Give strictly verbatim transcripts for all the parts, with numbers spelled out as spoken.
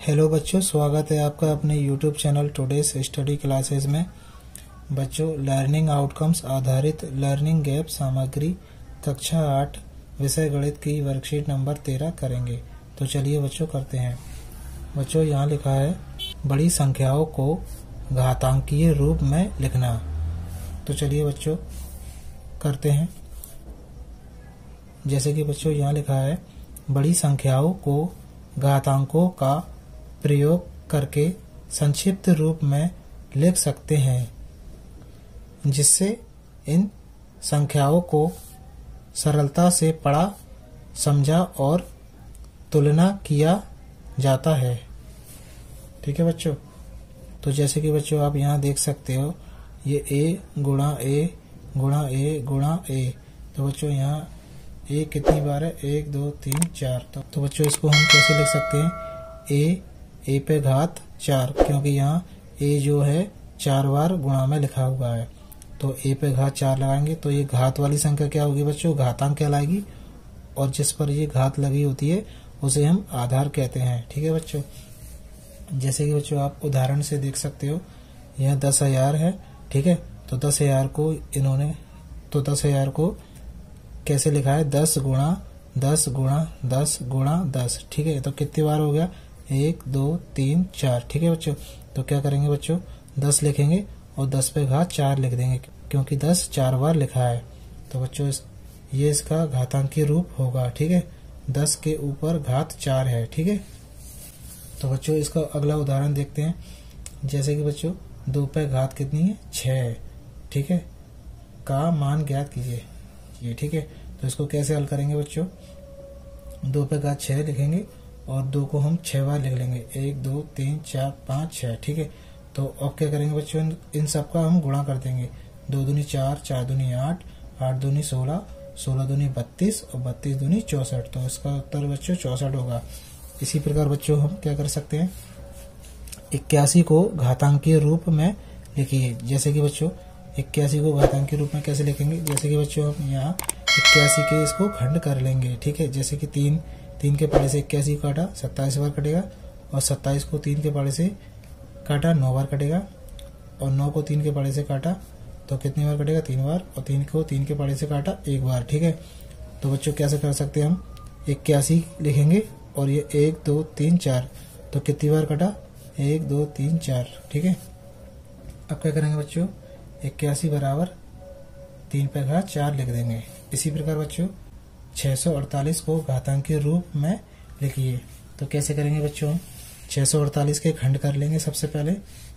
Hello बच्चों, स्वागत है आपका अपने YouTube channel today's study classes में। बच्चों, लर्निंग आउटकम्स आधारित लर्निंग गैप सामग्री कक्षा आठ विषय गणित की वर्कशीट नंबर तेरह करेंगे। तो चलिए बच्चों करते हैं। बच्चों, यहाँ लिखा है बड़ी संख्याओं को घातांकीय रूप में लिखना। तो चलिए बच्चों करते हैं। जैसे कि बच्चों यहाँ लिखा है बड़ी संख्याओं को घातांकों का प्रयोग करके संक्षिप्त रूप में लिख सकते हैं, जिससे इन संख्याओं को सरलता से पढ़ा, समझा और तुलना किया जाता है। ठीक है बच्चों। तो जैसे कि बच्चों आप यहाँ देख सकते हो, ये a गुणा ए गुणा ए गुणा ए। तो बच्चों यहाँ ए कितनी बार है? एक दो तीन चार। तो, तो बच्चों इसको हम कैसे लिख सकते हैं? ए ए पे घात चार, क्योंकि यहाँ ए जो है चार बार गुणा में लिखा हुआ है। तो ए पे घात चार लगाएंगे तो ये घात वाली संख्या क्या होगी बच्चों? घातांक कहलाएगी। और जिस पर ये घात लगी होती है उसे हम आधार कहते हैं। ठीक है बच्चों। जैसे कि बच्चों आप उदाहरण से देख सकते हो, यह दस हजार है। ठीक है। तो दस हजार को इन्होंने तो दस हजार को कैसे लिखा है? दस गुणा दस गुणा दस गुणा दस। ठीक है। तो कितनी बार हो गया? एक दो तीन चार। ठीक है बच्चों। तो क्या करेंगे बच्चों? दस लिखेंगे और दस पे घात चार लिख देंगे, क्योंकि दस चार बार लिखा है। तो बच्चों इस, ये इसका घातांकीय रूप होगा। ठीक है। दस के ऊपर घात चार है। ठीक है। तो बच्चों इसका अगला उदाहरण देखते हैं। जैसे कि बच्चों दो पे घात कितनी है? छह। ठीक है। का मान ज्ञात कीजिए ये। ठीक है। तो इसको कैसे हल करेंगे बच्चों? दो पे घात छह लिखेंगे और दो को हम छह बार लिख लेंगे। एक दो तीन चार पाँच छह। ठीक है। तो अब क्या करेंगे बच्चों? इन सब का हम गुणा कर देंगे। दो दूनी चार, चार दूनी आठ, आठ दूनी सोलह, सोलह दूनी बत्तीस और बत्तीस दूनी चौसठ। तो इसका उत्तर बच्चों चौसठ होगा। इसी प्रकार बच्चों हम क्या कर सकते हैं? इक्यासी को घातांकीय रूप में लिखिए। जैसे कि बच्चों इक्यासी को घातांकीय रूप में कैसे लिखेंगे? जैसे कि बच्चों हम यहाँ इक्यासी के इसको खंड कर लेंगे। ठीक है। जैसे कि तीन तीन के पाड़े से इक्यासी काटा, सत्ताईस बार कटेगा। और सत्ताईस को तीन के पाड़े से काटा, नौ बार कटेगा। और नौ को तीन के पाड़े से काटा तो कितनी बार कटेगा? तीन बार। और तीन को तीन के पाड़े से काटा, एक बार। ठीक है। तो बच्चों कैसे कर सकते हैं? हम इक्यासी लिखेंगे और ये एक दो तीन चार, तो कितनी बार कटा? एक दो तीन चार। ठीक है। अब क्या करेंगे बच्चों? इक्यासी बराबर तीन पे घात चार लिख देंगे। इसी प्रकार बच्चों छह सौ अड़तालीस को घातांकीय रूप में लिखिए। तो कैसे करेंगे बच्चों? छह सौ अड़तालीस के खंड कर लेंगे। सबसे पहले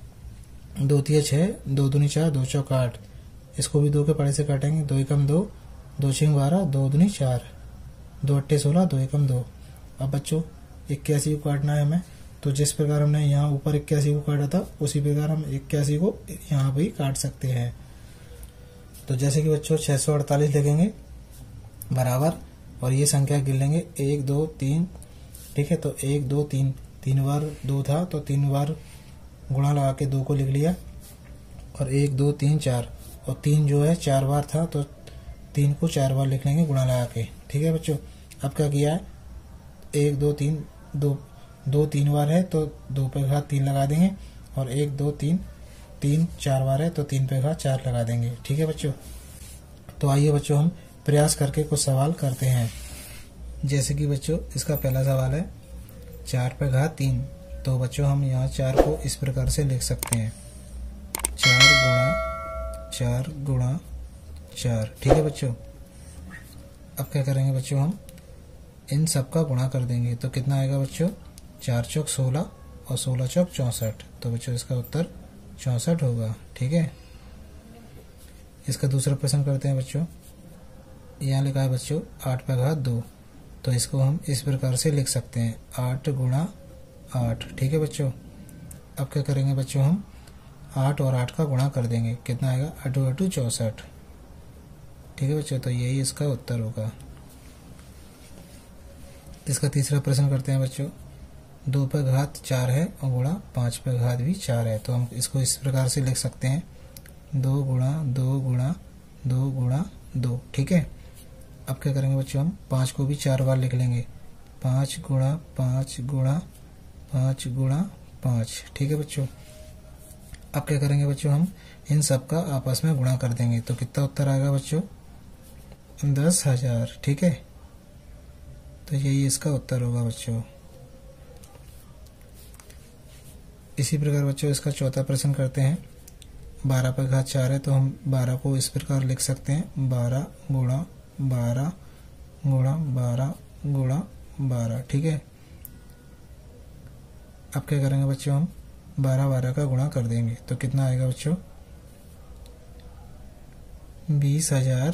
दो तिया छह, दो दूनी चार, दो चौक आठ। इसको भी दो के पाड़े से काटेंगे। दो एकम दो, दो छिंग बारह, दो दूनी चार, दो अट्ठे सोलह, दो एकम दो। अब बच्चों इक्यासी को काटना है हमें। तो जिस प्रकार हमने यहाँ ऊपर इक्यासी को काटा था, उसी प्रकार हम इक्यासी को यहाँ भी काट सकते हैं। तो जैसे कि बच्चों छह सौ अड़तालीस लिखेंगे बराबर, और ये संख्या गिन लेंगे, एक दो तीन। ठीक है। तो एक दो तीन, तीन बार दो था तो तीन बार गुणा लगा के दो को लिख लिया। और एक दो तीन चार, और तीन जो है चार बार था तो तीन को चार बार लिख लेंगे गुणा लगा के। ठीक है बच्चों। अब क्या किया है? एक दो तीन, दो दो तीन बार है तो दो पे घात तीन लगा देंगे। और एक दो तीन, तीन चार बार है तो तीन पे घात चार लगा देंगे। ठीक है बच्चों। तो आइए बच्चों हम प्रयास करके कुछ सवाल करते हैं। जैसे कि बच्चों इसका पहला सवाल है चार पे घात तीन। तो बच्चों हम यहाँ चार को इस प्रकार से लिख सकते हैं, चार गुणा चार गुणा चार। ठीक है बच्चों। अब क्या करेंगे बच्चों? हम इन सब का गुणा कर देंगे। तो कितना आएगा बच्चों? चार चौक सोलह और सोलह चौक चौसठ। तो बच्चों इसका उत्तर चौसठ होगा। ठीक है। इसका दूसरा प्रश्न करते हैं बच्चों। यहाँ लिखा है बच्चों आठ पे घात दो। तो इसको हम इस प्रकार से लिख सकते हैं, आठ गुणा आठ। ठीक है बच्चों। अब क्या करेंगे बच्चों? हम आठ और आठ का गुणा कर देंगे। कितना आएगा? अठू अठू चौसठ। ठीक है बच्चों। तो यही इसका उत्तर होगा। इसका तीसरा प्रश्न करते हैं बच्चों। दो पे घात चार है और गुणा पाँच पे घात भी चार है। तो हम इसको इस प्रकार से लिख सकते हैं, दो गुणा दो गुणा दो गुणा दो। ठीक है। अब क्या करेंगे बच्चों? हम पाँच को भी चार बार लिख लेंगे। पाँच गुणा पाँच गुणा पाँच गुणा पाँच। ठीक है बच्चों, अब क्या करेंगे बच्चों, हम इन सब का आपस में गुणा कर देंगे तो कितना उत्तर आएगा बच्चों, दस हजार। ठीक है, तो यही इसका उत्तर होगा बच्चों। इसी प्रकार बच्चों इसका चौथा प्रश्न करते हैं। बारह पर घात चार है तो हम बारह को इस प्रकार लिख सकते हैं, बारह गुणा बारह गुणा बारह गुणा बारह। ठीक है, अब क्या करेंगे बच्चों, हम बारह बारह का गुणा कर देंगे तो कितना आएगा बच्चों, बीस हजार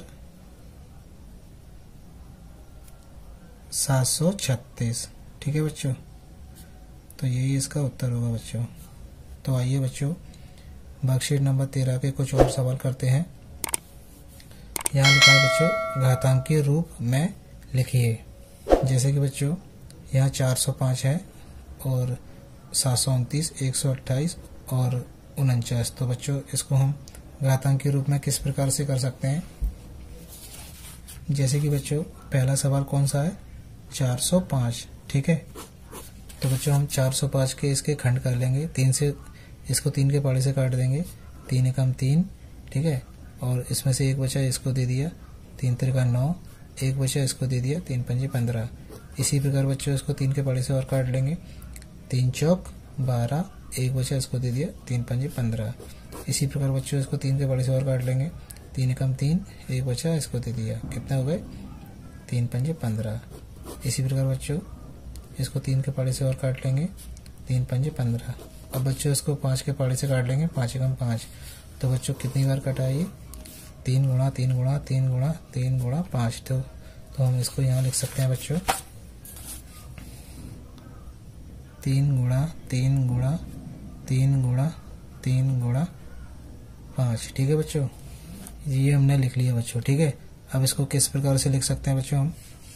सात सौ छत्तीस। ठीक है बच्चों, तो यही इसका उत्तर होगा बच्चों। तो आइए बच्चों वर्कशीट नंबर तेरह के कुछ और सवाल करते हैं। यहाँ लिखा है बच्चों, घातांकीय रूप में लिखिए। जैसे कि बच्चों यहाँ चार सौ पाँच है और सात सौ उनतीस, एक सौ अट्ठाईस और उनचास। तो बच्चों इसको हम घातांकीय रूप में किस प्रकार से कर सकते हैं। जैसे कि बच्चों पहला सवाल कौन सा है, चार सौ पाँच। ठीक है, तो बच्चों हम चार सौ पाँच के इसके खंड कर लेंगे, तीन से इसको तीन के पाड़े से काट देंगे, तीन एकम तीन। ठीक है, और इसमें से एक बचा इसको दे दिया, तीन त्रिका नौ, एक बचा इसको दे दिया, तीन पंजे पंद्रह। इसी प्रकार बच्चों इसको तीन के पाड़े से और काट लेंगे, तीन चौक बारह, एक बचा इसको दे दिया, तीन पंजे पंद्रह। इसी प्रकार बच्चों इसको तीन के पाड़े से और काट लेंगे, तीन एकम तीन, एक बचा इसको दे दिया, कितना हो गए, तीन पंजे पंद्रह। इसी प्रकार बच्चों इसको तीन के पाड़े से और काट लेंगे, तीन पंजे पंद्रह। अब बच्चों इसको पाँच के पाड़े से काट लेंगे, पाँच एकम पाँच। तो बच्चों कितनी बार कटा है ये, तीन गुणा तीन गुणा तीन गुणा तीन गुणा पाँच। तो तो हम इसको यहाँ लिख सकते हैं बच्चों, तीन गुणा तीन गुणा तीन गुणा तीन गुणा पाँच। ठीक है बच्चों, ये हमने लिख लिया बच्चों। ठीक है, अब इसको किस प्रकार से लिख सकते हैं बच्चों हम,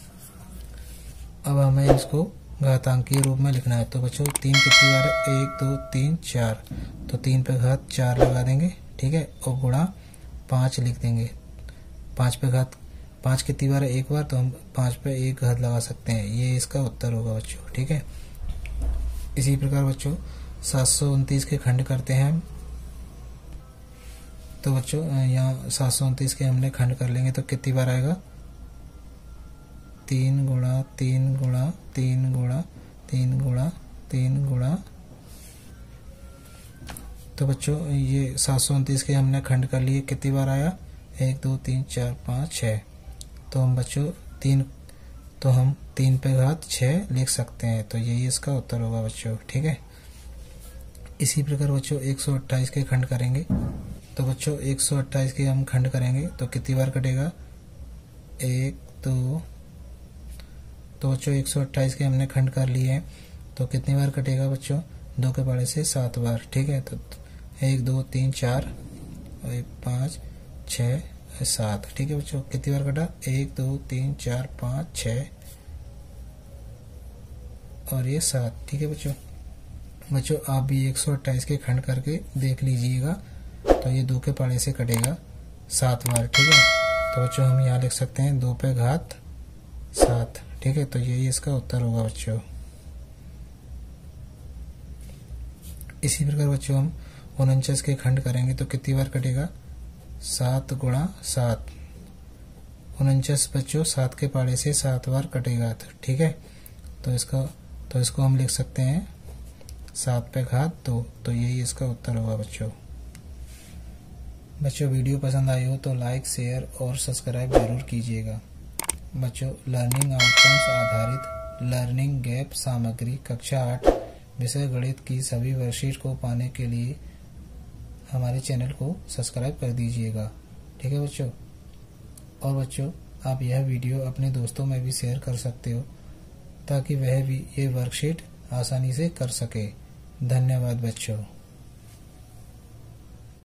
अब हमें इसको घातांकीय रूप में लिखना है। तो बच्चों तीन कितनी बार है, एक दो तीन चार, तो तीन पे घात चार लगा देंगे। ठीक है, और गुणा पाँच लिख देंगे। पाँच पे घात पाँच कितनी बार है, एक बार, तो हम पाँच पे एक घात लगा सकते हैं, ये इसका उत्तर होगा बच्चों। ठीक है, इसी प्रकार बच्चों सात सौ उनतीस के खंड करते हैं हम। तो बच्चों यहाँ सात सौ उनतीस के हमने खंड कर लेंगे तो कितनी बार आएगा, तीन गुणा तीन गुणा तीन गुणा तीन गुणा तीन गुणा। तो बच्चों ये सात सौ उनतीस के हमने खंड कर लिए, कितनी बार आया, एक दो तीन चार पाँच छः। तो हम बच्चों तीन तो हम तीन पे घात छः लिख सकते हैं, तो यही इसका उत्तर होगा बच्चों। ठीक है, इसी प्रकार बच्चों एक सौ अट्ठाईस के खंड करेंगे। तो बच्चों एक सौ अट्ठाईस के हम खंड करेंगे तो कितनी बार कटेगा, एक दो। तो बच्चों एक सौ अट्ठाईस के हमने खंड कर लिए हैं तो कितनी बार कटेगा बच्चों, दो के पाड़े से सात बार। ठीक है, तो एक दो तीन चार पाँच छः सात। ठीक है बच्चों, कितनी बार कटा, एक दो तीन चार पाँच छः और ये सात। ठीक है बच्चों, बच्चों आप भी एक सौ अट्ठाईस के खंड करके देख लीजिएगा, तो ये दो के पाड़े से कटेगा सात बार। ठीक है, तो बच्चों हम यहाँ लिख सकते हैं दो पे घात सात। ठीक है, तो यही इसका उत्तर होगा बच्चों। इसी प्रकार बच्चों हम उनचास के खंड करेंगे तो कितनी बार कटेगा, सात गुणा सात। उनचास बच्चों सात के पाड़े से सात बार कटेगा। ठीक है, तो इसका तो इसको हम लिख सकते हैं सात पे घात दो, तो यही इसका उत्तर होगा बच्चों। बच्चों वीडियो पसंद आई हो तो लाइक शेयर और सब्सक्राइब जरूर कीजिएगा। बच्चों लर्निंग आउटकम्स आधारित लर्निंग गैप सामग्री कक्षा आठ विषय गणित की सभी वर्कशीट को पाने के लिए हमारे चैनल को सब्सक्राइब कर दीजिएगा। ठीक है बच्चों, और बच्चों आप यह वीडियो अपने दोस्तों में भी शेयर कर सकते हो ताकि वह भी ये वर्कशीट आसानी से कर सके। धन्यवाद बच्चों।